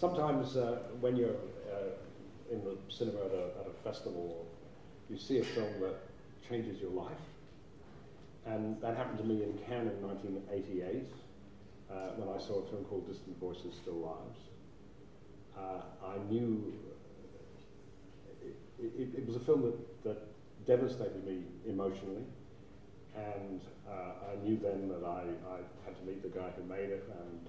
sometimes when you're in the cinema at a festival, you see a film that changes your life. And that happened to me in Cannes in 1988, when I saw a film called Distant Voices, Still Lives. I knew it was a film that devastated me emotionally, and I knew then that I had to meet the guy who made it, and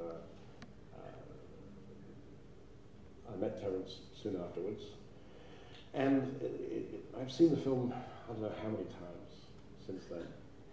I met Terence soon afterwards. And I've seen the film, I don't know how many times since then.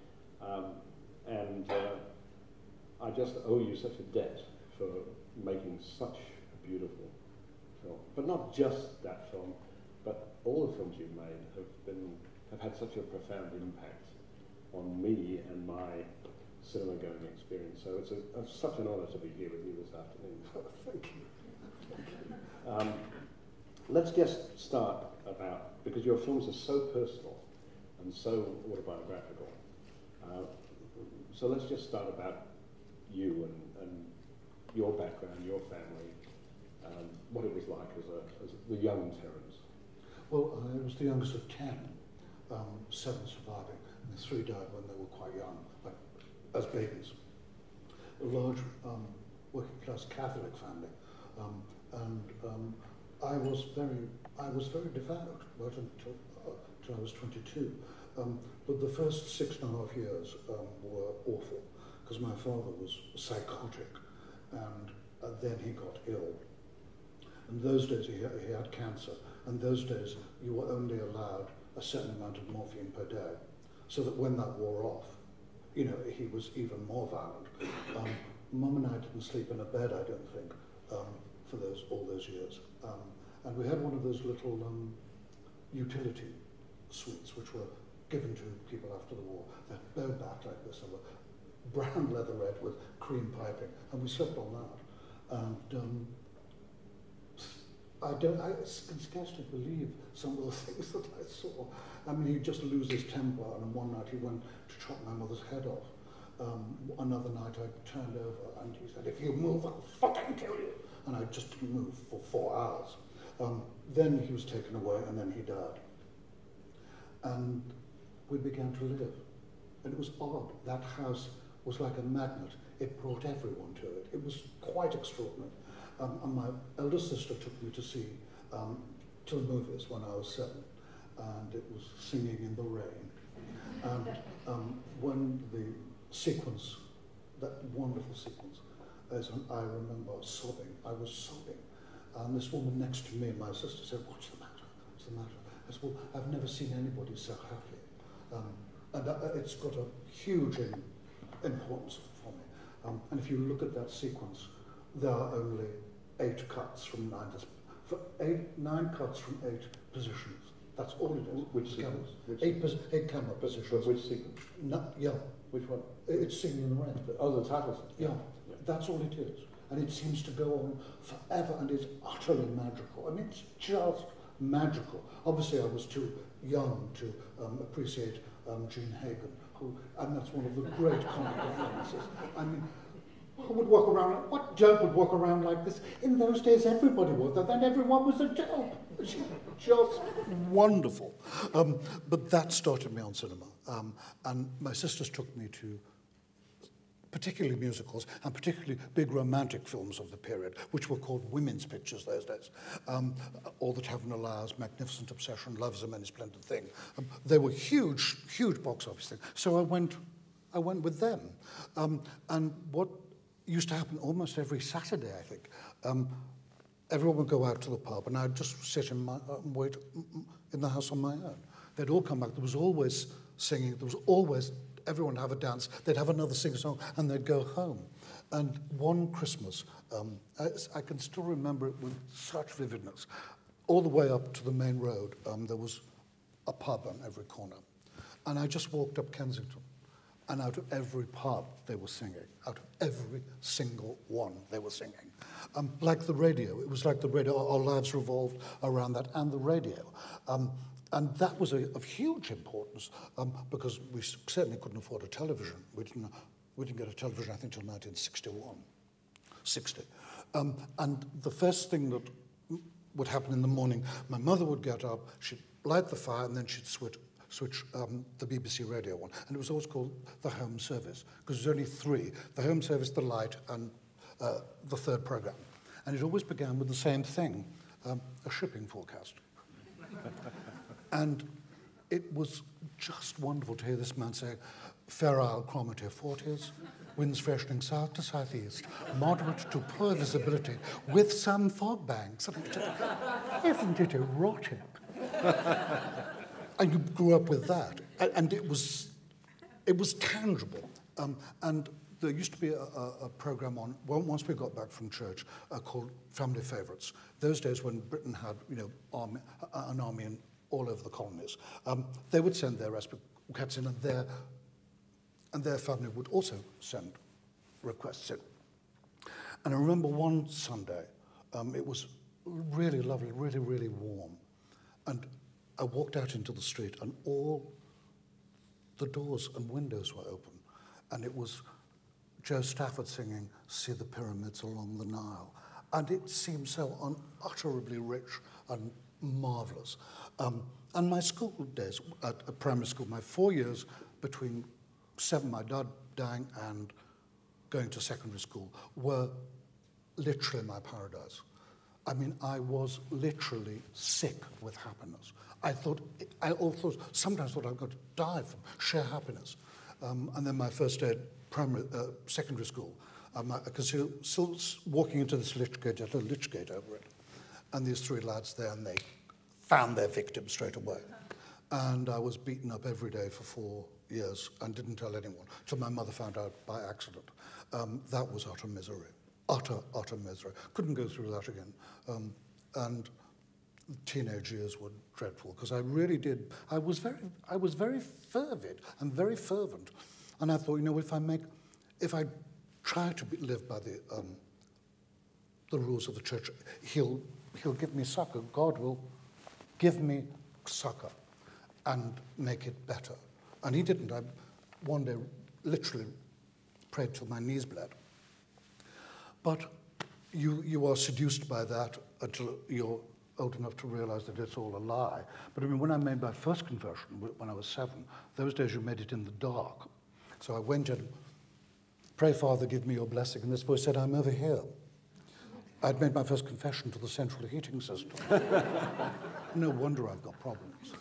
I just owe you such a debt for making such a beautiful film. But not just that film, but all the films you've made have had such a profound impact on me and my cinema-going experience. So it's such an honour to be here with you this afternoon. Thank you. Let's just start about, because your films are so personal and so autobiographical. So let's just start about you and your background, your family, what it was like as the young Terence. Well, I was the youngest of 10, 7 surviving, and the 3 died when they were quite young, like as babies. A large working-class Catholic family, I was very devout right until I was 22. But the first 6.5 years were awful, because my father was psychotic, and then he got ill. In those days he had cancer, and those days you were only allowed a certain amount of morphine per day, so that when that wore off, you know, he was even more violent. Mum and I didn't sleep in a bed, I don't think, for all those years. And we had one of those little utility suites, which were given to people after the war. They're bow back like this, and were brown leatherette with cream piping, and we slept on that. And I can scarcely believe some of the things that I saw. I mean, he'd just lose his temper, and one night he went to chop my mother's head off. Another night I turned over, and he said, "If you move, I'll fucking kill you." And I just didn't move for 4 hours. Then he was taken away, and then he died. And we began to live. And it was odd. That house was like a magnet. It brought everyone to it. It was quite extraordinary. And my elder sister took me to see to the movies when I was 7. And it was Singing in the Rain. And when the sequence, that wonderful sequence, I remember sobbing. I was sobbing. And this woman next to me, my sister, said, "What's the matter? What's the matter?" I said, "Well, I've never seen anybody so happy." And it's got a huge importance for me. And if you look at that sequence, there are only 8 cuts from 9 cuts from 8 positions. That's all it is. Which sequence? 8 camera positions. Which sequence? No, yeah. Which one? It's Singing in the Rain. Oh, the title sequence. Yeah, that's all it is. And it seems to go on forever, and it's utterly magical. I mean, it's just magical. Obviously, I was too young to appreciate Gene Hagen, and that's one of the great comic performances. I mean, who would walk around, what dope would walk around like this? In those days, everybody was, and then everyone was a dope. It's just wonderful. But that started me on cinema. And my sisters took me to particularly musicals, and particularly big romantic films of the period, which were called women's pictures those days. All That Heaven Allows, Magnificent Obsession, Love's a Many Splendid Thing. They were huge, huge box office things. So I went with them. And what used to happen almost every Saturday, I think, everyone would go out to the pub, and I'd just sit and wait in the house on my own. They'd all come back. There was always singing. There was always everyone would have a dance, they'd have another sing-song, and they'd go home. And one Christmas, I can still remember it with such vividness, all the way up to the main road, there was a pub on every corner. And I just walked up Kensington, and out of every pub they were singing, out of every single one they were singing. Like the radio, it was like the radio, our lives revolved around that and the radio. And that was of huge importance because we certainly couldn't afford a television. We didn't get a television, I think, until 1961, 60. And the first thing that would happen in the morning, my mother would get up, she'd light the fire, and then she'd switch the BBC radio on. And it was always called the Home Service, because there was only three: the Home Service, the Light, and the third programme. And it always began with the same thing, a shipping forecast. And it was just wonderful to hear this man say, Fair Isle chromative 40s, winds freshening south to southeast, moderate to poor visibility, with some fog banks. Isn't it erotic? And you grew up with that, and it was tangible. And there used to be a program on, once we got back from church, called Family Favourites. Those days when Britain had, an army in all over the colonies, they would send their cats in, and their family would also send requests in. And I remember one Sunday, it was really lovely, really, really warm, and I walked out into the street, and all the doors and windows were open, and it was Joe Stafford singing "See the Pyramids Along the Nile," and it seemed so unutterably rich and marvellous. And my school days at primary school, my 4 years between my dad dying and going to secondary school, were literally my paradise. I mean, I was literally sick with happiness. I sometimes thought I was going to die from sheer happiness. And then my first day at secondary school, I could see still walking into this lich gate, had a lich gate over it, and these three lads there, and they found their victim straight away. And I was beaten up every day for 4 years and didn't tell anyone, till my mother found out by accident. That was utter misery. Utter misery. Couldn't go through that again. And teenage years were dreadful, because I really did. I was very fervid and very fervent. And I thought, if I try to live by the rules of the church, he'll give me succor. God will give me succor and make it better. And he didn't. I one day literally prayed till my knees bled. But you are seduced by that until you're old enough to realize that it's all a lie. But I mean, when I made my first conversion, when I was 7, those days you made it in the dark. So I went and, "Pray, Father, give me your blessing." And this voice said, "I'm over here." I'd made my first confession to the central heating system. No wonder I've got problems.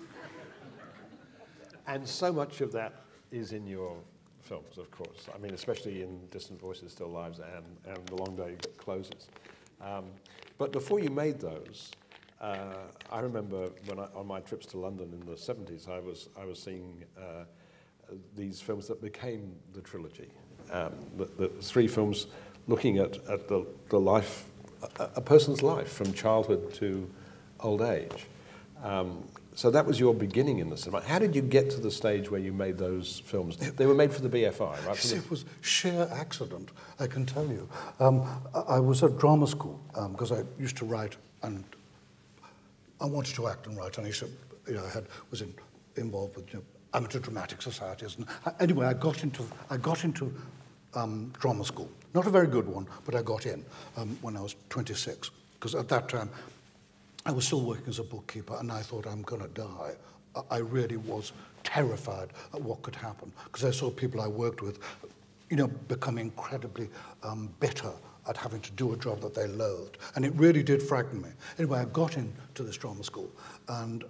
And so much of that is in your films, of course. I mean, especially in Distant Voices, Still Lives, and The Long Day Closes. But before you made those, I remember on my trips to London in the 70s, I was seeing these films that became the trilogy. The 3 films looking at the life, a person's life from childhood to old age. So that was your beginning in the cinema. How did you get to the stage where you made those films? They were made for the BFI, right? It was sheer accident, I can tell you. I was at drama school because I used to write, and I wanted to act and write. And I used to, was involved with amateur dramatic societies. And anyway, I got into drama school. Not a very good one, but I got in when I was 26, because at that time I was still working as a bookkeeper, and I thought, I'm going to die. I really was terrified at what could happen, because I saw people I worked with, become incredibly bitter at having to do a job that they loathed, and it really did frighten me. Anyway, I got into this drama school, and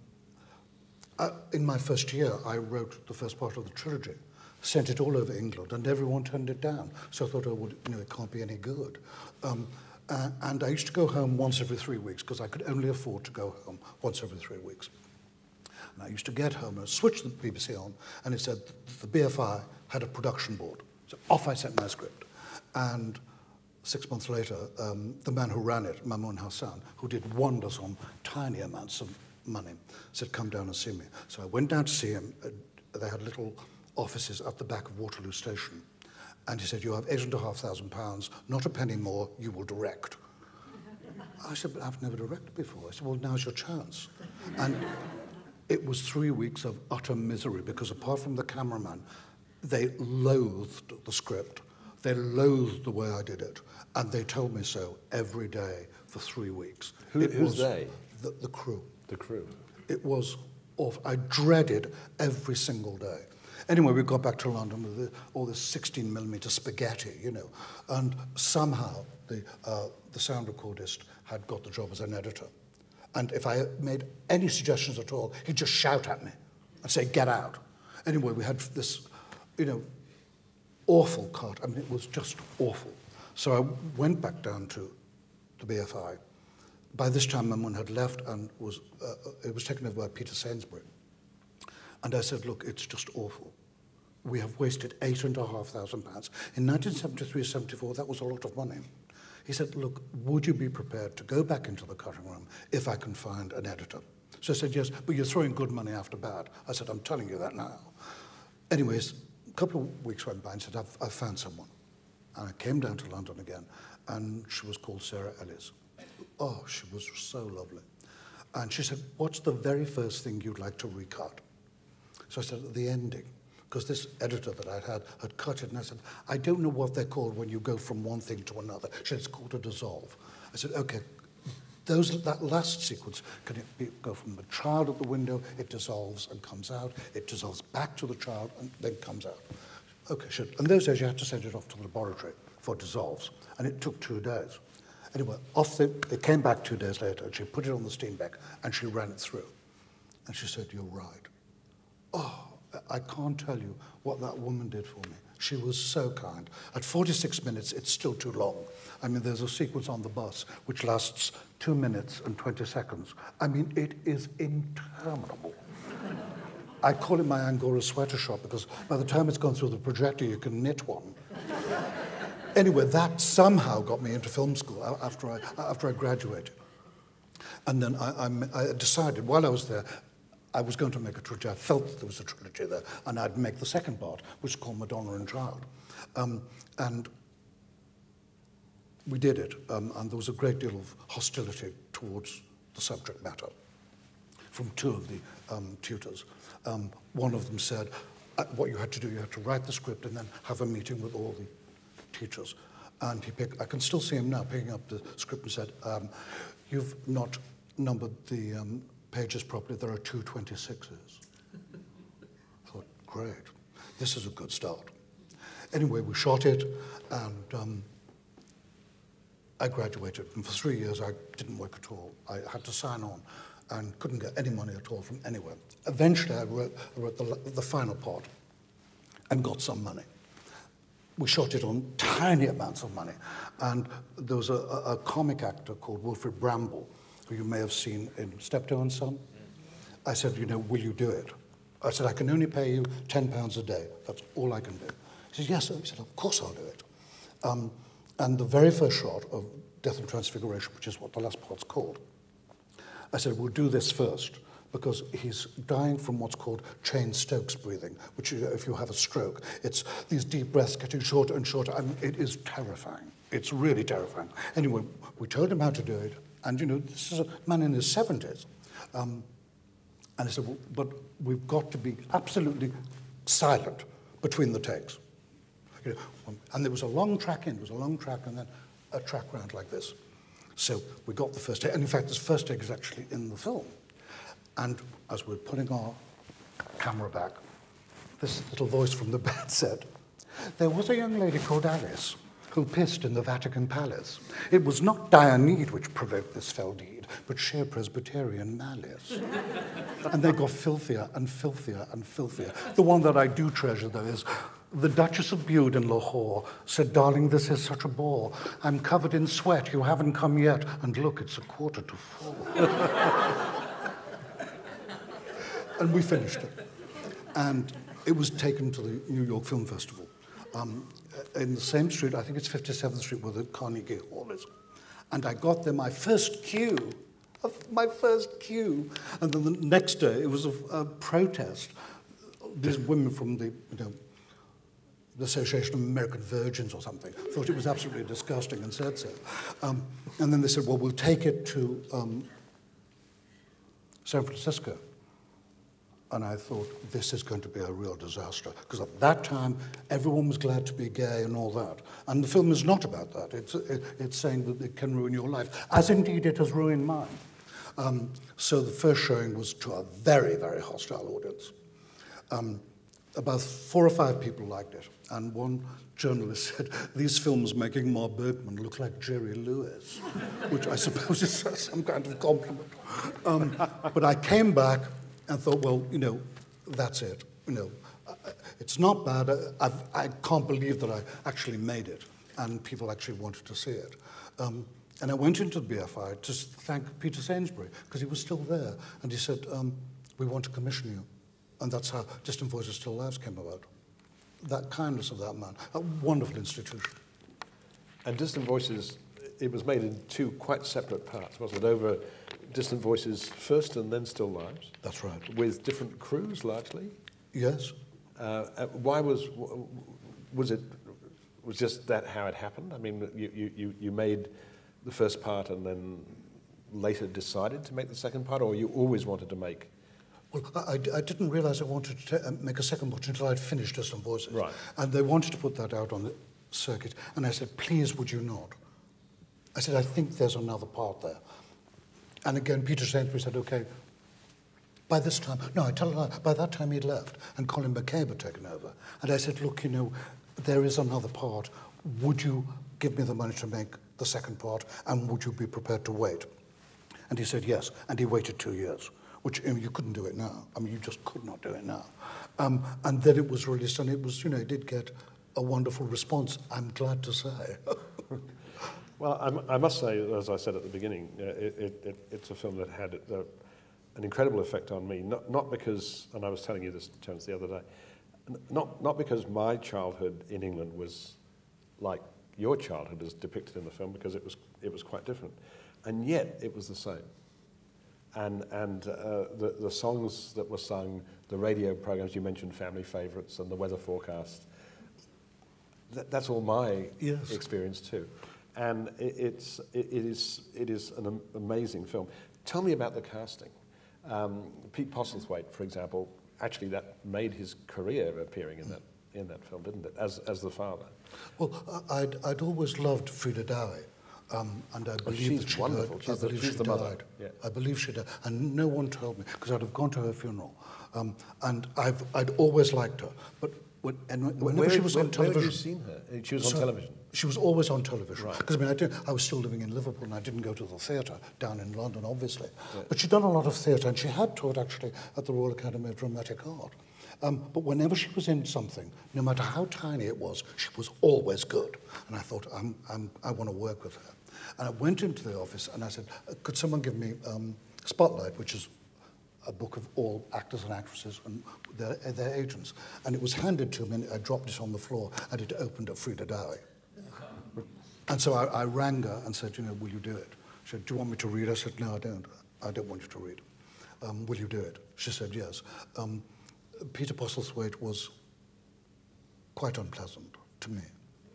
in my first year, I wrote the first part of the trilogy, sent it all over England, and everyone turned it down. So I thought, it can't be any good. And I used to go home once every 3 weeks, because I could only afford to go home once every 3 weeks. And I used to get home and switch the BBC on, and it said the BFI had a production board. So off I sent my script. And 6 months later, the man who ran it, Mamoun Hassan, who did wonders on tiny amounts of money, said, "Come down and see me." So I went down to see him. They had little offices at the back of Waterloo Station. And he said, "You have £8,500, not a penny more, you will direct." I said, "But I've never directed before." I said, "Well, now's your chance." And it was 3 weeks of utter misery, because apart from the cameraman, they loathed the script. They loathed the way I did it, and they told me so every day for 3 weeks. Who's they? The crew. The crew. It was awful. I dreaded every single day. Anyway, we got back to London with all this 16mm spaghetti, you know, and somehow the sound recordist had got the job as an editor. And if I made any suggestions at all, he'd just shout at me and say, get out. Anyway, we had this, you know, awful cut. I mean, it was just awful. So I went back down to the BFI. By this time, my mum had left and it was taken over by Peter Sainsbury. And I said, look, it's just awful. We have wasted £8,500. In 1973-74, that was a lot of money. He said, look, would you be prepared to go back into the cutting room if I can find an editor? So I said, yes, but you're throwing good money after bad. I said, I'm telling you that now. Anyways, a couple of weeks went by and said, I've found someone. And I came down to London again, and she was called Sarah Ellis. Oh, she was so lovely. And she said, what's the very first thing you'd like to recut? So I said, the ending. Because this editor that I had cut it, and I said, I don't know what they're called when you go from one thing to another. She said, it's called a dissolve. I said, okay, that last sequence, can it go from the child at the window, it dissolves and comes out, it dissolves back to the child and then comes out. Okay, sure. In those days, you had to send it off to the laboratory for dissolves, and it took 2 days. Anyway, it came back 2 days later, and she put it on the Steenbeck, and she ran it through. And she said, you're right. Oh, I can't tell you what that woman did for me. She was so kind. At 46 minutes, it's still too long. I mean, there's a sequence on the bus which lasts 2 minutes and 20 seconds. I mean, it is interminable. I call it my Angora sweater shop because by the time it's gone through the projector, you can knit one. Anyway, that somehow got me into film school after I graduated. And then I decided, while I was there, I was going to make a trilogy. I felt that there was a trilogy there, and I'd make the second part, which is called Madonna and Child. And we did it, and there was a great deal of hostility towards the subject matter from 2 of the tutors. One of them said, what you had to do, you had to write the script and then have a meeting with all the teachers. And I can still see him now picking up the script and said, you've not numbered the pages properly, there are 2 26s. I thought, great, this is a good start. Anyway, we shot it, and I graduated. And for 3 years, I didn't work at all. I had to sign on and couldn't get any money at all from anywhere. Eventually, I wrote the final part and got some money. We shot it on tiny amounts of money. And there was a comic actor called Wilfred Bramble, who you may have seen in Steptoe and Son. I said, you know, will you do it? I said, I can only pay you £10 a day. That's all I can do. He said, yes. He said, of course I'll do it. And the very first shot of Death and Transfiguration, which is what the last part's called, I said, we'll do this first, because he's dying from what's called Cheyne-Stokes breathing, which if you have a stroke, it's these deep breaths getting shorter and shorter. I mean, it is terrifying. It's really terrifying. Anyway, we told him how to do it. And, you know, this is a man in his 70s. And I said, well, but we've got to be absolutely silent between the takes. You know, and there was a long track in, there was a long track, and then a track round like this. So we got the first take. And in fact, this first take is actually in the film. And as we're putting our camera back, this little voice from the bed said, there was a young lady called Alice who pissed in the Vatican Palace. It was not dire need which provoked this fell deed, but sheer Presbyterian malice. And they got filthier and filthier and filthier. The one that I do treasure, though, is the Duchess of Bude in Lahore said, darling, this is such a bore. I'm covered in sweat, you haven't come yet, and look, it's 4:45. And we finished it. And it was taken to the New York Film Festival. In the same street, I think it's 57th Street, where the Carnegie Hall is. And I got there my first cue. And then the next day, it was a protest. These women from the Association of American Virgins or something thought it was absolutely disgusting and said so. And then they said, well, we'll take it to San Francisco. And I thought, this is going to be a real disaster. Because at that time, everyone was glad to be gay and all that. And the film is not about that. It's saying that it can ruin your life, as indeed it has ruined mine. So the first showing was to a very, very hostile audience. About 4 or 5 people liked it. And one journalist said, these films make Ingmar Bergman look like Jerry Lewis, which I suppose is some kind of compliment. But I came back and thought, well, you know, that's it. You know, it's not bad. I can't believe that I actually made it, and people actually wanted to see it. And I went into the BFI to thank Peter Sainsbury, because he was still there. And he said, we want to commission you. And that's how Distant Voices Still Lives came about. That kindness of that man, a wonderful institution. And Distant Voices, it was made in 2 quite separate parts, wasn't it? Over Distant Voices first and then Still Lives. That's right. With different crews, largely? Yes. Why was just that how it happened? I mean, you made the first part and then later decided to make the second part, or you always wanted to make? Well, I didn't realise I wanted to make a second part until I'd finished Distant Voices. Right. And they wanted to put that out on the circuit. And I said, please, would you not? I said, I think there's another part there. And again, Peter Sainsbury said, OK. By this time, no, I tell a lie, by that time he'd left, and Colin McCabe had taken over. And I said, look, you know, there is another part. Would you give me the money to make the second part, and would you be prepared to wait? And he said, yes. And he waited 2 years. Which, I mean, you couldn't do it now. I mean, you just could not do it now. And then it was released, and it was, you know, it did get a wonderful response, I'm glad to say. Well, I must say, as I said at the beginning, it's a film that had an incredible effect on me. Not because, and I was telling you this, Terence, the other day, not because my childhood in England was like your childhood as depicted in the film, because it was quite different, and yet it was the same. And the songs that were sung, the radio programs you mentioned, Family Favourites and the weather forecast, that's all my experience too. And it is an amazing film. Tell me about the casting. Pete Postlethwaite, for example, actually that made his career appearing in that film, didn't it? As the father. Well, I'd always loved Frida Dowey. And I believe that she died. Yeah. I believe she died. And no one told me, because I'd have gone to her funeral. And I'd always liked her. But whenever she was on television... Where had you seen her? She was on television? She was always on television. Right. Because, I mean, I was still living in Liverpool, and I didn't go to the theatre down in London, obviously. Yeah. But she'd done a lot of theatre, and she had taught, actually, at the Royal Academy of Dramatic Art. But whenever she was in something, no matter how tiny it was, she was always good. And I thought, I want to work with her. And I went into the office and I said, could someone give me Spotlight, which is a book of all actors and actresses and their agents. And it was handed to me, and I dropped it on the floor, and it opened at Frida Dowey. And so I rang her and said, you know, will you do it? She said, do you want me to read? I said, no, I don't. I don't want you to read. Will you do it? She said, yes. Peter Postlethwaite was quite unpleasant to me.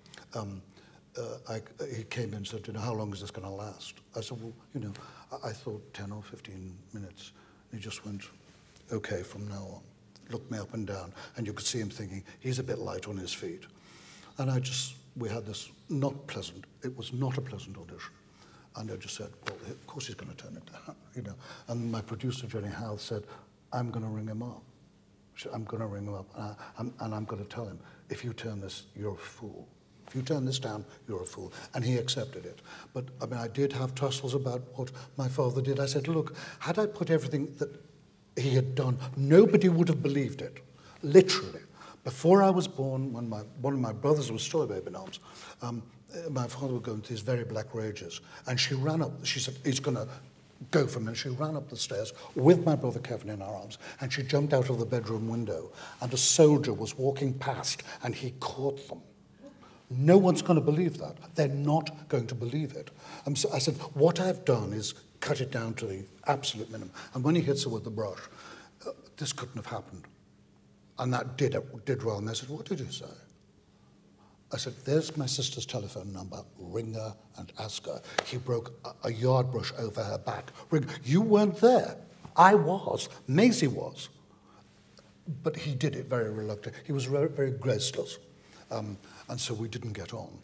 He came in and said, you know, how long is this going to last? I said, well, you know, I thought 10 or 15 minutes. And he just went, okay, from now on. Looked me up and down, and you could see him thinking, he's a bit light on his feet. And we had this not pleasant, it was not a pleasant audition. And I just said, well, of course he's going to turn it down, you know. And my producer, Jenny Howe, said, I'm going to ring him up. I'm going to ring him up, and I'm going to tell him, if you turn this, you're a fool. If you turn this down, you're a fool. And he accepted it. But, I mean, I did have tussles about what my father did. I said, look, had I put everything that he had done, nobody would have believed it, literally. Before I was born, when one of my brothers was still a baby in arms, my father would go into these very black rages. And she ran up, she said, he's going to go for me. And she ran up the stairs with my brother Kevin in her arms, and she jumped out of the bedroom window, and a soldier was walking past, and he caught them. No one's going to believe that. They're not going to believe it. So I said, what I've done is cut it down to the absolute minimum. And when he hits her with the brush, this couldn't have happened. And that did well. And I said, what did you say? I said, there's my sister's telephone number. Ring her and ask her. He broke a yard brush over her back. Ring. You weren't there. I was. Maisie was. but he did it very reluctantly. He was very, very graceless, and so we didn't get on.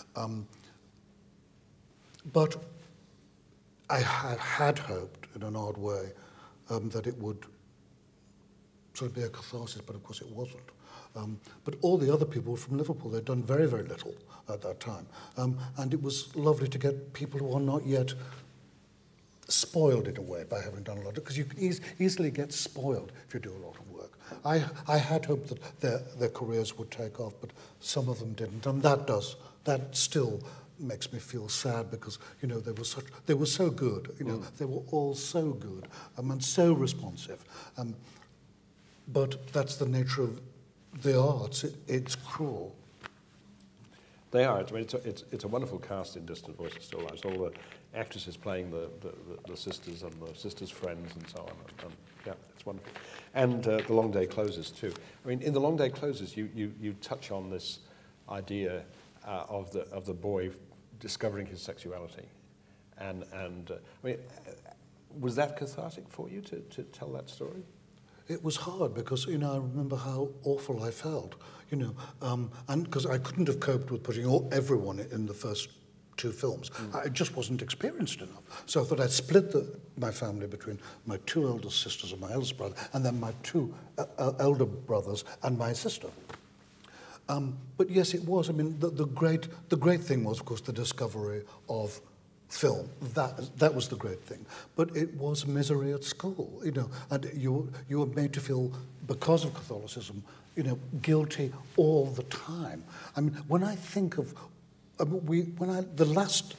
But I had hoped, in an odd way, that it would sort of be a catharsis, but of course it wasn't. But all the other people were from Liverpool. They'd done very, very little at that time. And it was lovely to get people who are not yet spoiled in a way by having done a lot, because you can easily get spoiled if you do a lot of work. I had hoped that their careers would take off, but some of them didn't, and that still makes me feel sad, because they were so good, they were all so good and so responsive. But that's the nature of the arts. It's cruel. They are. I mean, it's a wonderful cast in Distant Voices Still Lives. All the actresses playing the sisters and the sisters' friends and so on. Yeah, it's wonderful. And The Long Day Closes too. I mean, in The Long Day Closes, you touch on this idea of the boy discovering his sexuality, and I mean, was that cathartic for you to tell that story? It was hard, because I remember how awful I felt, and because I couldn't have coped with putting everyone in the first two films. I just wasn't experienced enough. So I thought I'd split my family between my two elder sisters and my eldest brother, and then my two elder brothers and my sister. But yes, it was. I mean, the great thing was, of course, the discovery of film. That was the great thing. But it was misery at school, and you were made to feel, because of Catholicism, guilty all the time. I mean, when I think of the last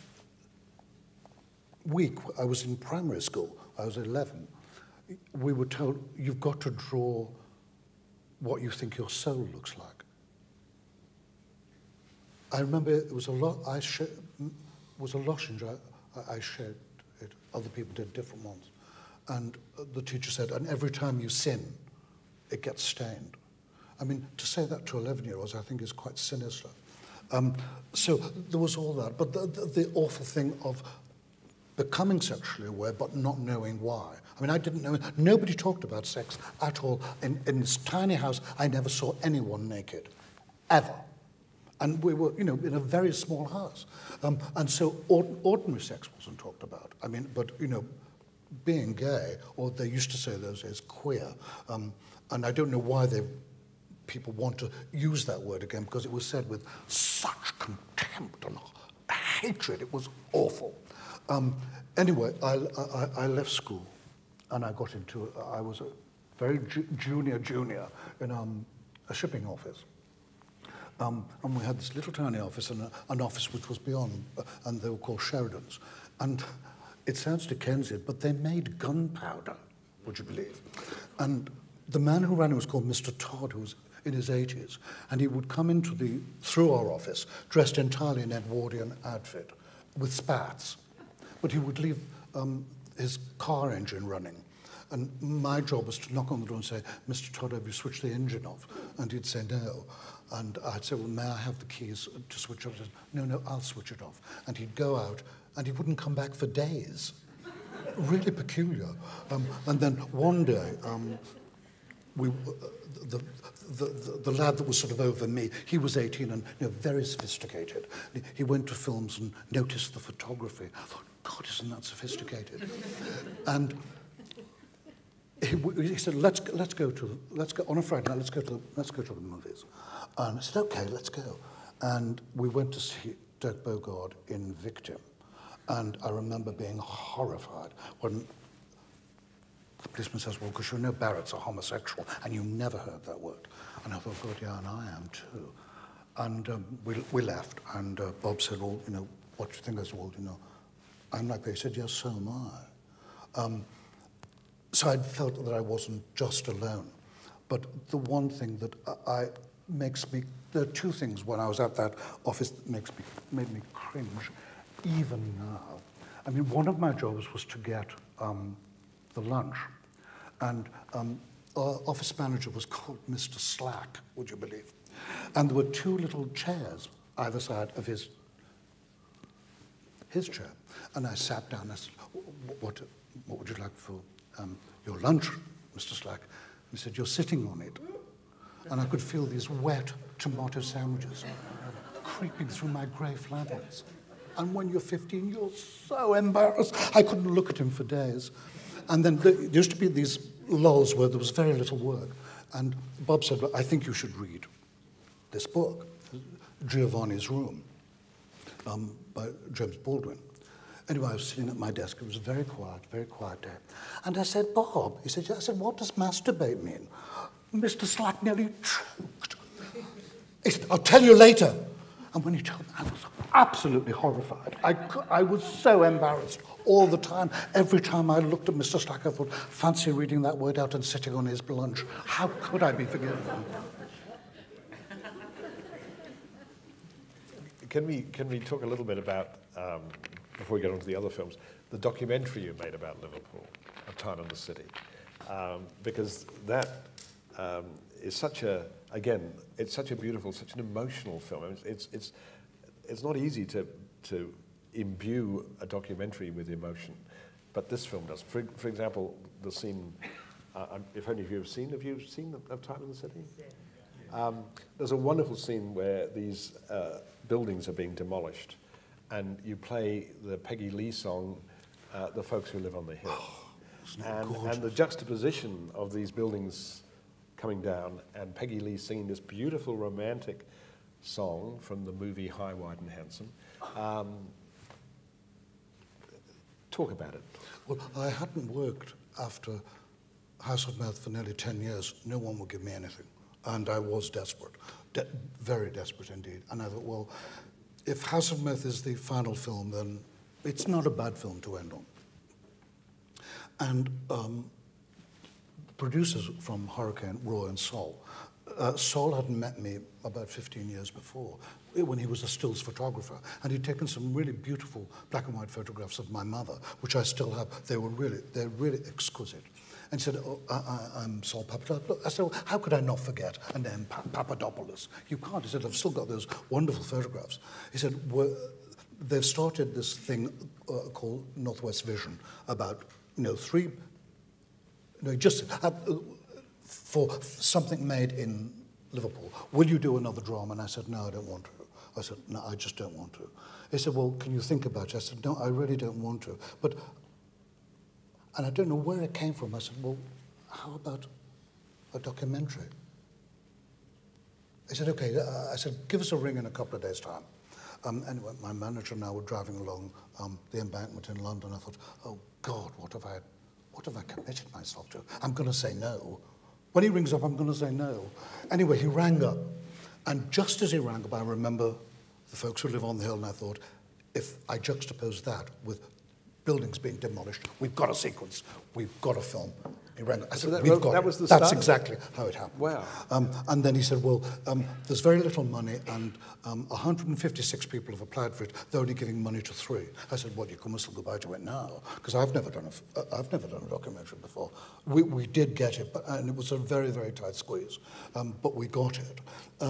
week I was in primary school, I was 11, we were told, you've got to draw what you think your soul looks like. I remember it was a lot. Was a lozenge. I shared it. Other people did different ones, and the teacher said, "And every time you sin, it gets stained." I mean, to say that to 11-year-olds, I think, is quite sinister. So there was all that, but the awful thing of becoming sexually aware but not knowing why. I mean, I didn't know. Nobody talked about sex at all. In this tiny house, I never saw anyone naked, ever. And we were, in a very small house. And so ordinary sex wasn't talked about. I mean, but, being gay, or they used to say those days, queer, and I don't know why people want to use that word again, because it was said with such contempt and hatred. It was awful. Anyway, I left school, and I was a very junior in a shipping office. And we had this little tiny office and an office which was beyond, and they were called Sheridan's. And it sounds Dickensian, but they made gunpowder, would you believe? And the man who ran it was called Mr. Todd, who was in his 80s. And he would come through our office, dressed entirely in Edwardian outfit, with spats. But he would leave his car engine running. And my job was to knock on the door and say, "Mr. Todd, have you switched the engine off?" And he'd say, "No." And I'd say, "Well, may I have the keys to switch it off?" He said, "No, I'll switch it off." And he'd go out, and he wouldn't come back for days. Really peculiar. And then one day, the lad that was sort of over me, he was 18 and very sophisticated. He went to films and noticed the photography. I thought, God, isn't that sophisticated? And he said, let's go on a Friday night. Let's go to the movies. And I said, okay, let's go. And we went to see Dirk Bogarde in Victim. And I remember being horrified when the policeman says, "Well, because Barrett's a homosexual," and you never heard that word. And I thought, God, yeah, and I am too. And we left, and Bob said, "Well, what do you think?" I said, "Well, I'm like that." He said, "Yes, so am I." So I felt that I wasn't just alone. But the one thing that there are two things when I was at that office that made me cringe, even now. I mean, one of my jobs was to get the lunch. And our office manager was called Mr. Slack, would you believe? And there were two little chairs either side of his chair. And I sat down and I said, what would you like for your lunch, Mr. Slack? He said, you're sitting on it. And I could feel these wet tomato sandwiches creeping through my grey flannels. And when you're 15, you're so embarrassed. I couldn't look at him for days. And then there used to be these lulls where there was very little work. And Bob said, well, I think you should read this book, Giovanni's Room, by James Baldwin. Anyway, I was sitting at my desk. It was a very quiet day. And I said, Bob, he said, I said, what does masturbate mean? Mr. Slack nearly choked. He said, I'll tell you later. And when he told me, I was absolutely horrified. I was so embarrassed all the time. Every time I looked at Mr. Slack, I thought, fancy reading that word out and sitting on his lunch. How could I be forgiven? Can we talk a little bit about, before we get on to the other films, the documentary you made about Liverpool, A Time in the City? Because that is such a, again, it's such a beautiful, such an emotional film. I mean, it's not easy to imbue a documentary with emotion, but this film does. For example, the scene, if any of you have seen A Time in the City? There's a wonderful scene where these buildings are being demolished, and you play the Peggy Lee song, The Folks Who Live on the Hill. And the juxtaposition of these buildings coming down and Peggy Lee singing this beautiful romantic song from the movie High, Wide and Handsome. Talk about it. Well, I hadn't worked after House of Mirth for nearly 10 years. No one would give me anything. And I was desperate, very desperate indeed. And I thought, well, if House of Mirth is the final film, then it's not a bad film to end on. And producers from Hurricane, Roy and Sol. Sol had met me about 15 years before, when he was a stills photographer, and he'd taken some really beautiful black and white photographs of my mother, which I still have. They're really exquisite. And he said, oh, I'm Sol Papadopoulos. I said, well, how could I not forget a name, Papadopoulos? You can't. He said, I've still got those wonderful photographs. He said, well, they've started this thing called Northwest Vision about, just for something made in Liverpool. Will you do another drama? And I said, no, I don't want to. I said, no, I just don't want to. He said, well, can you think about it? I said, no, I really don't want to. And I don't know where it came from. I said, well, how about a documentary? He said, okay. I said, give us a ring in a couple of days' time. Anyway, my manager and I were driving along the embankment in London. I thought, oh, God, what have I committed myself to? I'm going to say no. When he rings up, I'm going to say no. Anyway, he rang up. And just as he rang up, I remember The Folks Who Live on the Hill, and I thought, if I juxtapose that with buildings being demolished, we've got a sequence, we've got a film. He rang up. I said, we've got it. That's exactly how it happened. Wow. And then he said, well, there's very little money, and 156 people have applied for it. They're only giving money to 3. I said, well, you can whistle goodbye to it now, because I've never done a documentary before. We did get it, and it was a very, very tight squeeze, but we got it.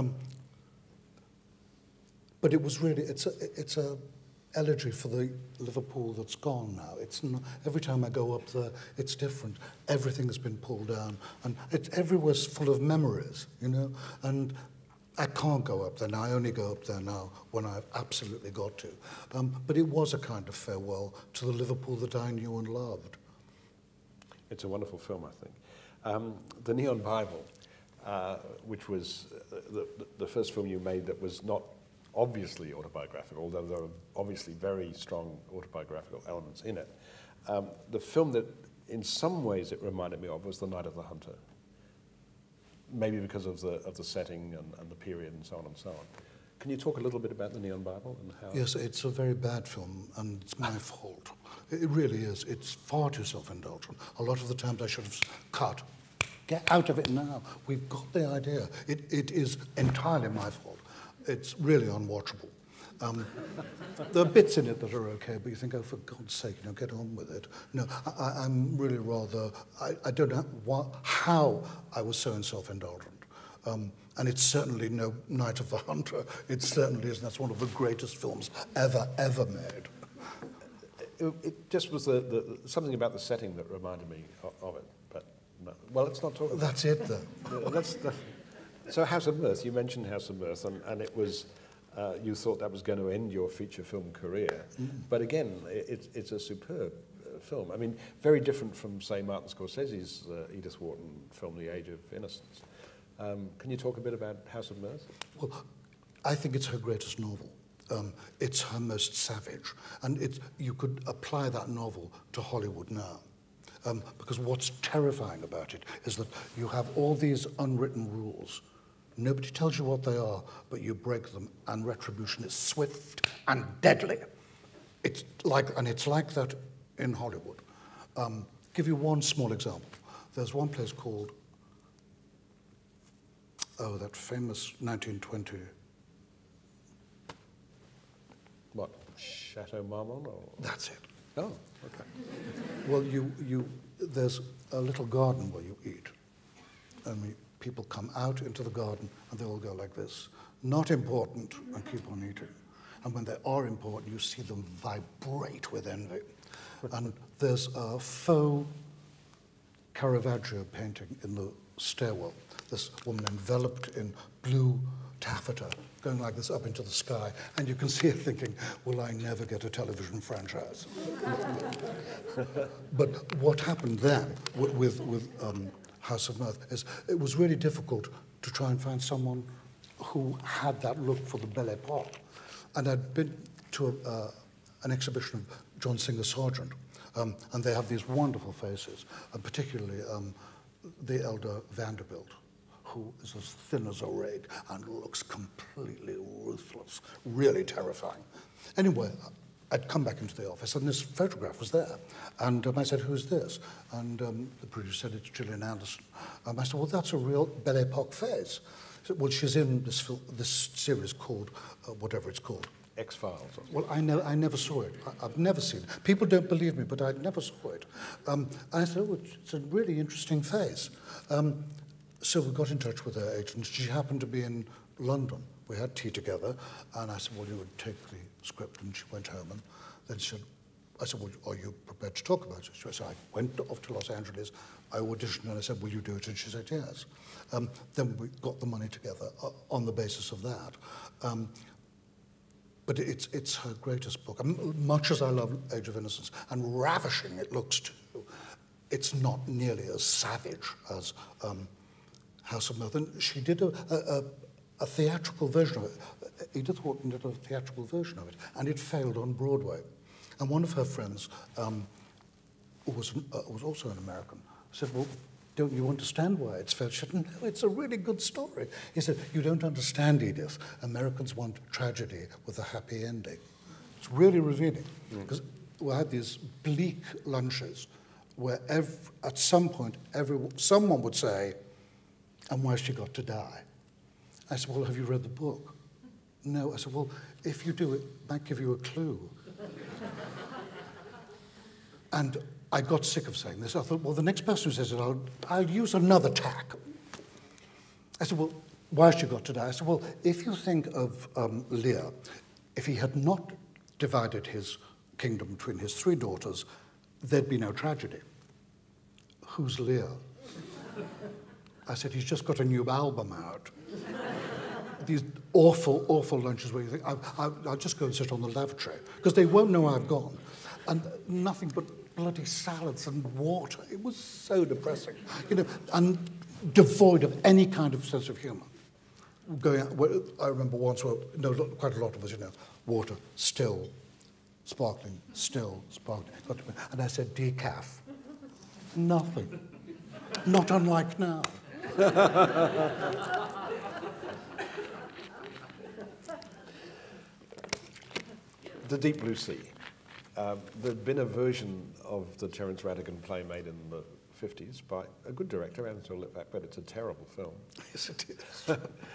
But it was really, it's a elegy for the Liverpool that's gone now. It's not, every time I go up there, it's different. Everything has been pulled down, and everywhere's full of memories, and I can't go up there now. I only go up there now when I've absolutely got to. But it was a kind of farewell to the Liverpool that I knew and loved. It's a wonderful film, I think. The Neon Bible, which was the first film you made that was not obviously autobiographical, although there are obviously very strong autobiographical elements in it. The film that in some ways it reminded me of was The Night of the Hunter. Maybe because of the setting and the period and so on and so on. Can you talk a little bit about The Neon Bible and how? Yes, it's a very bad film, and it's my fault. It really is. It's far too self-indulgent. A lot of the times I should have cut. Get out of it now. We've got the idea. It is entirely my fault. It's really unwatchable. There are bits in it that are okay, but you think, oh, for God's sake, get on with it. No, I'm really rather, I don't know how I was so self-indulgent. And it's certainly no Night of the Hunter. It certainly isn't. That's one of the greatest films ever made. It just was something about the setting that reminded me of it, but No. Well, let's not talk about That's it, then. So House of Mirth, you mentioned House of Mirth, and it was, you thought that was going to end your feature film career. But again, it's a superb film. I mean, very different from, say, Martin Scorsese's Edith Wharton film, The Age of Innocence. Can you talk a bit about House of Mirth? Well, I think it's her greatest novel. It's her most savage. And you could apply that novel to Hollywood now. Because what's terrifying about it is that you have all these unwritten rules. Nobody tells you what they are, but you break them, and retribution is swift and deadly. It's like that in Hollywood. Give you one small example. There's one place called, that famous 1920. What, Chateau Marmont? Or? That's it. Oh, okay. Well, there's a little garden where you eat, and people come out into the garden and they all go like this. Not important, and keep on eating. And when they are important, you see them vibrate with envy. And there's a faux Caravaggio painting in the stairwell. This woman enveloped in blue taffeta, going like this up into the sky, and you can see her thinking, will I never get a television franchise? But what happened then with House of Mirth is it was really difficult to try and find someone who had that look for the Belle Époque. And I'd been to an exhibition of John Singer Sargent, and they have these wonderful faces, and particularly the elder Vanderbilt, who is as thin as a rag and looks completely ruthless, really terrifying. Anyway, I'd come back into the office, and this photograph was there. And I said, who's this? And the producer said, it's Gillian Anderson. I said, well, that's a real Belle Époque face. He said, well, she's in this series called, whatever it's called. X-Files. Well, I never saw it. I've never seen it. People don't believe me, but I never saw it. And I said, oh, it's a really interesting face. So we got in touch with her agent. She happened to be in London. We had tea together, and I said, well, you would take the script, and she went home, and then I said, well, are you prepared to talk about it? She said, I went off to Los Angeles, I auditioned, and I said, will you do it? And she said, yes. Then we got the money together on the basis of that. But it's her greatest book. Much as I love Age of Innocence, and ravishing it looks too, it's not nearly as savage as House of Mirth. And she did a theatrical version of it. Edith Wharton did a theatrical version of it, and it failed on Broadway. And one of her friends, who was also an American, said, well, don't you understand why it's failed? She said, no, it's a really good story. He said, you don't understand, Edith. Americans want tragedy with a happy ending. It's really revealing, because we had these bleak lunches where at some point someone would say, and why she got to die? I said, well, have you read the book? No. I said, well, if you do, it might give you a clue. And I got sick of saying this. I thought, well, the next person who says it, I'll use another tack. I said, well, why she got to die? I said, well, if you think of Lear, if he had not divided his kingdom between his 3 daughters, there'd be no tragedy. Who's Lear? I said, he's just got a new album out. These awful, awful lunches where you think, I'll just go and sit on the lavatory, because they won't know I've gone. And nothing but bloody salads and water. It was so depressing, and devoid of any kind of sense of humour. Going out, I remember once, quite a lot of us, water, still, sparkling, still, sparkling. And I said, decaf. Nothing. Not unlike now. The Deep Blue Sea. There'd been a version of the Terence Rattigan play made in the 50s by a good director, Anatole Litvak, but it's a terrible film. Yes, it is.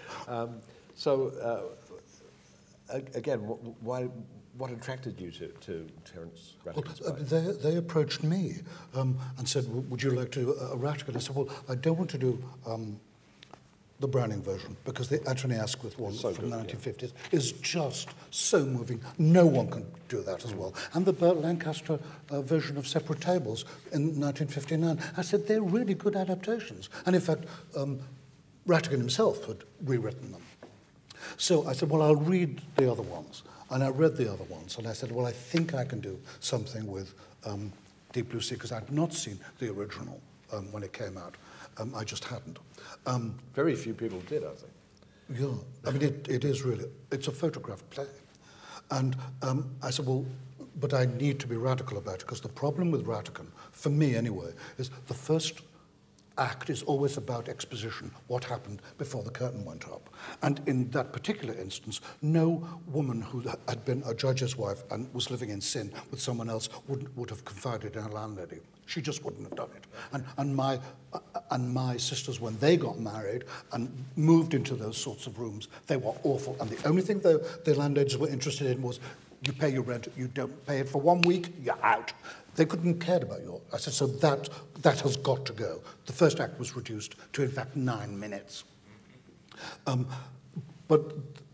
Again, what attracted you to Terence Rattigan's play? They approached me and said, would you like to do a Rattigan? I said, well, I don't want to do the Browning version, because the Anthony Asquith one So from the good, 1950s is just so moving. No one can do that as well. And the Burt Lancaster version of Separate Tables in 1959, I said, they're really good adaptations. And in fact, Rattigan himself had rewritten them. So I said, well, I'll read the other ones. And I read the other ones, and I said, well, I think I can do something with Deep Blue Sea, because I'd not seen the original when it came out. I just hadn't. Very few people did, I think. Yeah, I mean, it is really, it's a photographed play. And I said, well, but I need to be radical about it, because the problem with Rattigan, for me anyway, is the first act is always about exposition, what happened before the curtain went up. And in that particular instance, no woman who had been a judge's wife and was living in sin with someone else would have confided in a landlady. She just wouldn't have done it. And my sisters, when they got married and moved into those sorts of rooms, they were awful. And the only thing the landladies were interested in was, you pay your rent, you don't pay it for 1 week, you're out. They couldn't care about your... I said, so that has got to go. The first act was reduced to, in fact, 9 minutes. But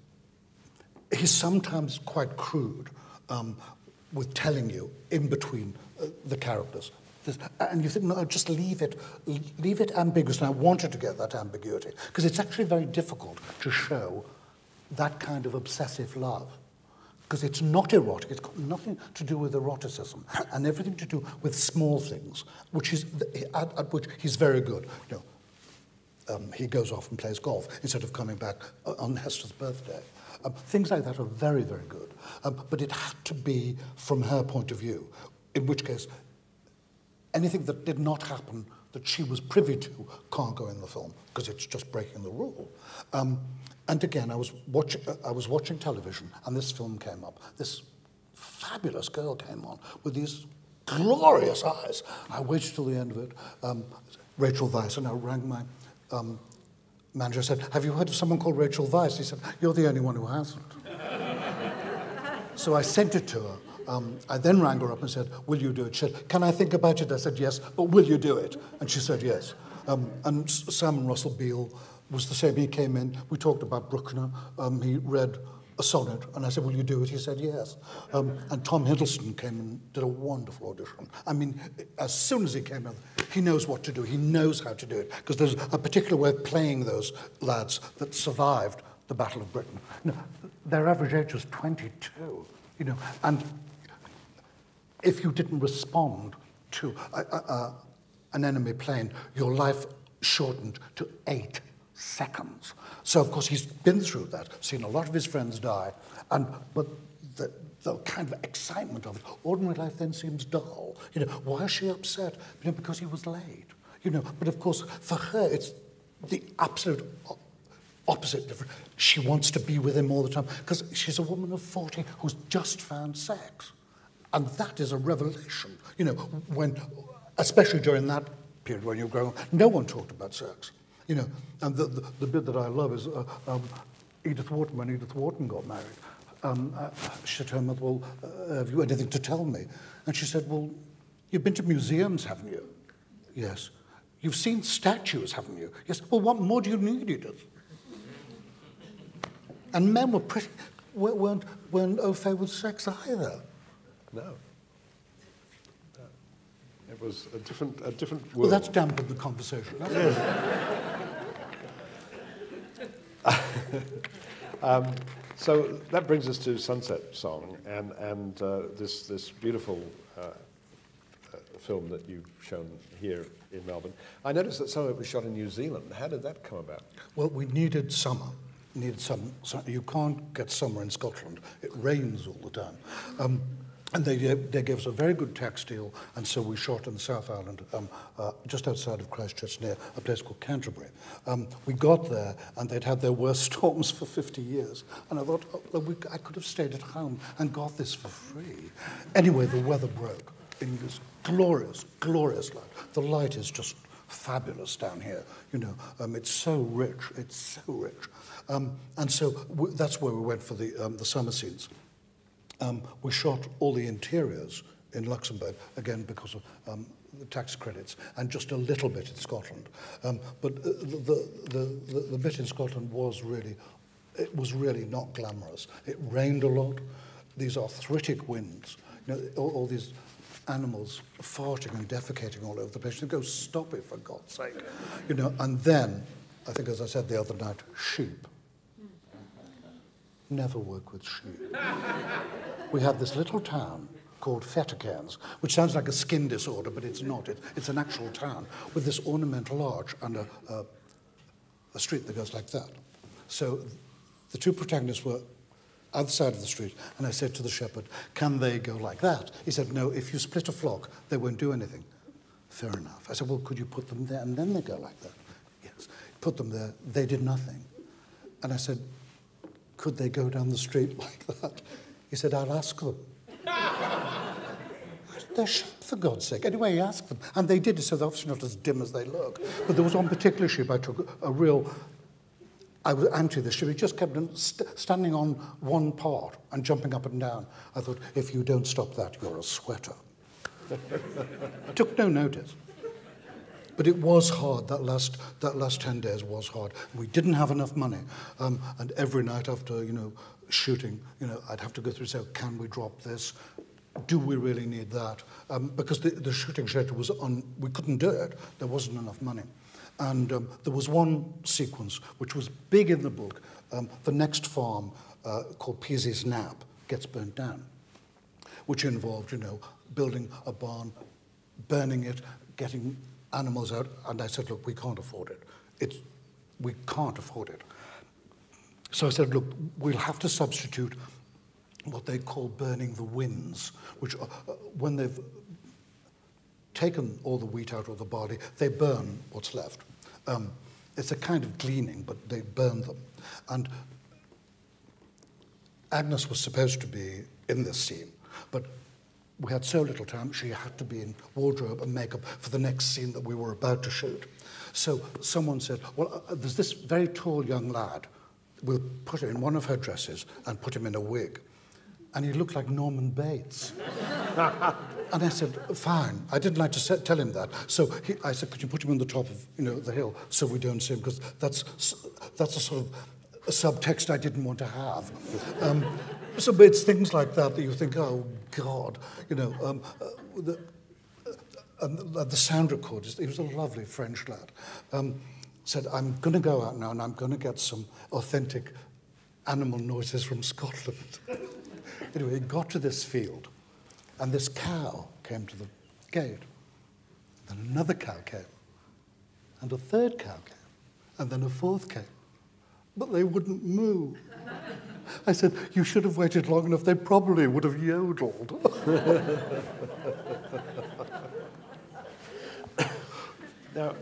he's sometimes quite crude with telling you in between the characters. And you think, no, just leave it ambiguous. And I wanted to get that ambiguity, because it's actually very difficult to show that kind of obsessive love. Because it's not erotic, it's got nothing to do with eroticism, and everything to do with small things, which is at which he's very good. You know, he goes off and plays golf instead of coming back on Hester's birthday. Things like that are very, very good. But it had to be from her point of view, in which case anything that did not happen that she was privy to can't go in the film, because it's just breaking the rule. And again, I was watching television, and this film came up. This fabulous girl came on with these glorious eyes. I waited till the end of it. Rachel Weisz, and I rang my manager. I said, have you heard of someone called Rachel Weisz? He said, you're the only one who hasn't. So I sent it to her. I then rang her up and said, will you do it? She said, can I think about it? I said, yes, but will you do it? And she said, yes. And Simon Russell Beale was the same. He came in, we talked about Bruckner, he read a sonnet, and I said, will you do it? He said, yes. And Tom Hiddleston came and did a wonderful audition. I mean, as soon as he came in, he knows what to do, he knows how to do it, because there's a particular way of playing those lads that survived the Battle of Britain. You know, their average age was 22, you know, and if you didn't respond to an enemy plane, your life shortened to 8 seconds. So, of course, he's been through that, seen a lot of his friends die, but the kind of excitement of it, ordinary life then seems dull. You know, why is she upset? You know, because he was late. You know, but of course, for her, it's the absolute opposite difference. She wants to be with him all the time, because she's a woman of 40 who's just found sex. And that is a revelation, you know, when, especially during that period when you're growing up, no one talked about sex. You know, and the bit that I love is Edith Wharton, when Edith Wharton got married, she said to her mother, well, have you anything to tell me? And she said, well, you've been to museums, haven't you? Yes. You've seen statues, haven't you? Yes. Well, what more do you need, Edith? And men weren't au fait with sex either. No. It was a different world. Well, that's dampened the conversation. So that brings us to Sunset Song and this beautiful film that you've shown here in Melbourne. I noticed that some of it was shot in New Zealand. How did that come about? Well, we needed summer. You can't get summer in Scotland. It rains all the time. And they gave us a very good tax deal, and so we shot in the South Island, just outside of Christchurch, near a place called Canterbury. We got there, and they'd had their worst storms for 50 years. And I thought, I could have stayed at home and got this for free. Anyway, the weather broke in this glorious, glorious light. The light is just fabulous down here, you know. It's so rich, it's so rich. And so that's where we went for the summer scenes. We shot all the interiors in Luxembourg, again because of the tax credits, and just a little bit in Scotland. But the bit in Scotland was really not glamorous. It rained a lot. These arthritic winds, you know, all these animals farting and defecating all over the place. You go, stop it, for God's sake. You know, and then, I think as I said the other night, sheep. Never work with sheep. We had this little town called Fettercairns, which sounds like a skin disorder, but it's not. It's an actual town with this ornamental arch and a street that goes like that. So the two protagonists were other side of the street, and I said to the shepherd, can they go like that? He said, no, if you split a flock, they won't do anything. Fair enough. I said, well, could you put them there and then they go like that? Yes. Put them there, they did nothing. And I said, could they go down the street like that? He said, I'll ask them. They're sheep, for God's sake. Anyway, he asked them, and they did, so they're obviously not as dim as they look. But there was one particular sheep I took I was anti this sheep. He just kept standing on one part and jumping up and down. I thought, if you don't stop that, you're a sweater. I took no notice. But it was hard. That last 10 days was hard. We didn't have enough money. And every night after, shooting, I'd have to go through and say, can we drop this? Do we really need that? Because the shooting shelter was we couldn't do it. There wasn't enough money. And there was one sequence which was big in the book. The next farm, called Peasy's Nap, gets burnt down, which involved, building a barn, burning it, getting animals out. And I said, look, we can't afford it. We can't afford it. So I said, look, we'll have to substitute what they call burning the winds, which when they've taken all the wheat out of the barley, they burn what's left. It's a kind of gleaning, but they burn them. And Agnes was supposed to be in this scene, but we had so little time, she had to be in wardrobe and makeup for the next scene that we were about to shoot. So someone said, well, there's this very tall young lad. We'll put her in one of her dresses and put him in a wig. And he looked like Norman Bates. And I said, fine. I didn't like to tell him that. So I said, could you put him on the top of the hill so we don't see him? Because that's a sort of a subtext I didn't want to have. So it's things like that you think, oh, God. The sound recorder, he was a lovely French lad, said, I'm going to go out now and I'm going to get some authentic animal noises from Scotland. Anyway, he got to this field, and this cow came to the gate. Then another cow came, and a third cow came, and then a fourth came. But they wouldn't move. I said, you should have waited long enough. They probably would have yodeled. Now,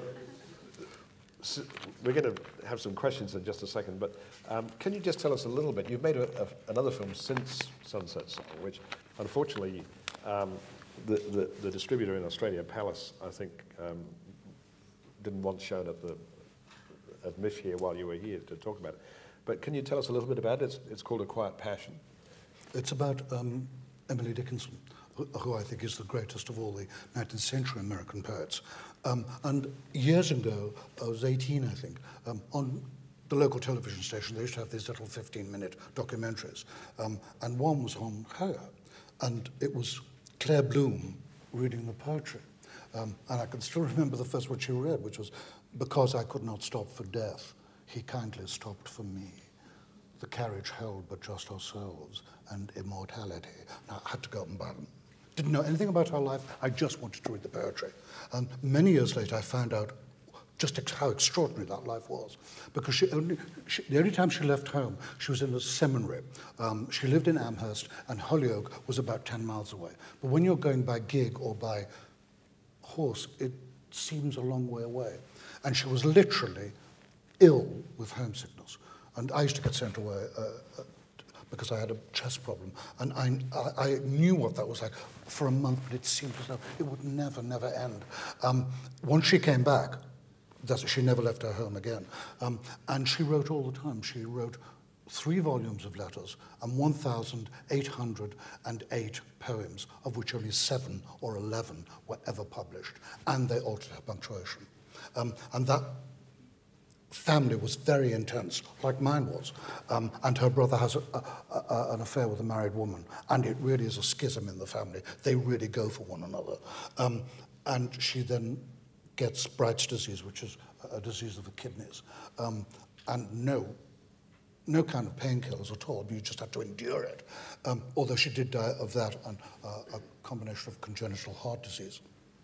so we're going to have some questions in just a second, but can you just tell us a little bit? You've made another film since Sunset Song, which unfortunately the distributor in Australia, Palace, I think, didn't want shown at MIFF here while you were here to talk about it. But can you tell us a little bit about it? It's called A Quiet Passion. It's about Emily Dickinson, who I think is the greatest of all the 19th century American poets. And years ago, I was 18, I think, on the local television station, they used to have these little 15-minute documentaries. And one was on her. And it was Claire Bloom reading the poetry. And I can still remember the first one she read, which was, because I could not stop for death, he kindly stopped for me. The carriage held but just ourselves and immortality. Now, I had to go up and buy them. Didn't know anything about her life. I just wanted to read the poetry. And many years later, I found out just how extraordinary that life was. Because the only time she left home, she was in a seminary. She lived in Amherst, and Holyoke was about 10 miles away. But when you're going by gig or by horse, it seems a long way away. And she was literally ill with homesickness. And I used to get sent away because I had a chest problem. And I knew what that was like for a month, but it seemed as though it would never, never end. Once she came back, she never left her home again. And she wrote all the time. She wrote 3 volumes of letters and 1,808 poems, of which only 7 or 11 were ever published, and they altered her punctuation. And that family was very intense, like mine was. And her brother has an affair with a married woman, and it really is a schism in the family. They really go for one another. And she then gets Bright's disease, which is a disease of the kidneys, and no kind of painkillers at all. You just had to endure it. Although she did die of that and a combination of congenital heart disease.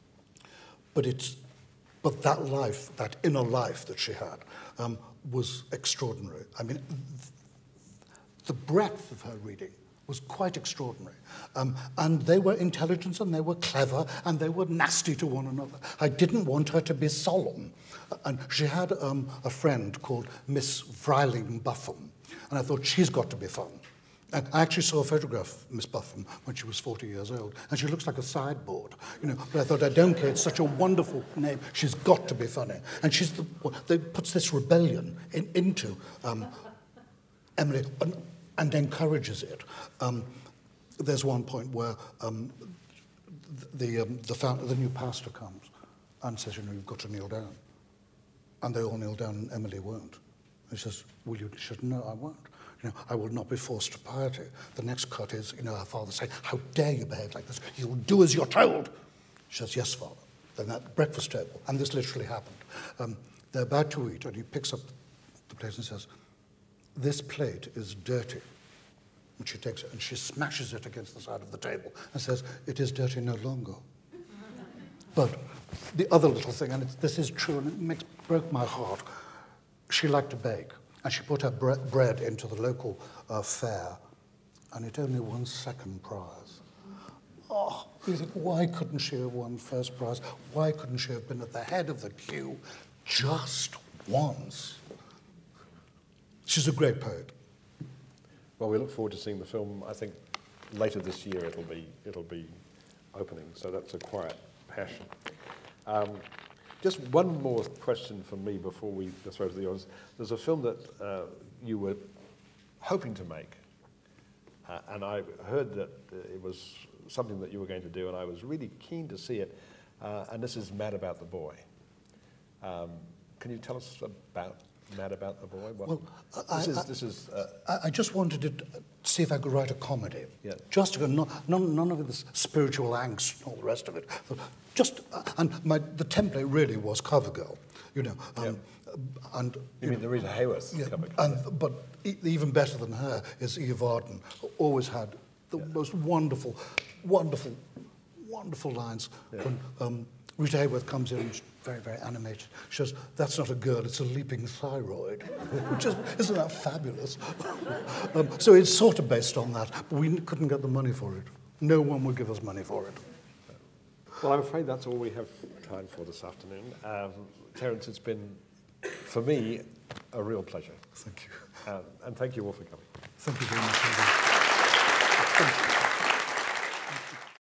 But that life, that inner life that she had, was extraordinary. I mean, the breadth of her reading was quite extraordinary. And they were intelligent and they were clever and they were nasty to one another. I didn't want her to be solemn. And she had a friend called Miss Vryling Buffum, and I thought, she's got to be fun. And I actually saw a photograph of Miss Buffum when she was 40 years old, and she looks like a sideboard, you know. But I thought, I don't care, it's such a wonderful name. She's got to be funny. And she's that puts this rebellion into Emily and encourages it. There's one point where the new pastor comes and says, you know, you've got to kneel down. And they all kneel down, and Emily won't. And she says, well, you should know I won't. You know, I will not be forced to piety. The next cut is, you know, her father saying, how dare you behave like this? You'll do as you're told. She says, yes, father. Then at the breakfast table, and this literally happened. They're about to eat, and he picks up the plate and says, this plate is dirty. And she takes it, and she smashes it against the side of the table and says, it is dirty no longer. But the other little thing, and this is true, and it broke my heart, she liked to bake. And she put her bread into the local fair, and it only won second prize. Oh, you think, why couldn't she have won first prize? Why couldn't she have been at the head of the queue just once? She's a great poet. Well, we look forward to seeing the film. I think later this year it'll be opening, so that's a quiet passion. Just one more question from me before we throw to the audience. There's a film that you were hoping to make, and I heard that it was something that you were going to do, and I was really keen to see it, and this is Mad About the Boy. Can you tell us about Mad About the Boy? Well, I just wanted to see if I could write a comedy. Yeah. Just to go, none of this spiritual angst and all the rest of it. Just the template really was CoverGirl, you know. And you mean the Rita Hayworth cover girl? But even better than her is Eve Arden, who always had the most wonderful, wonderful, wonderful lines. Yeah. When Rita Hayworth comes in, and she's very, very animated. She says, that's not a girl, it's a leaping thyroid. Isn't that fabulous? So it's sort of based on that, but we couldn't get the money for it. No one would give us money for it. Well, I'm afraid that's all we have time for this afternoon. Terence, it's been, for me, a real pleasure. Thank you. And thank you all for coming. Thank you very much indeed.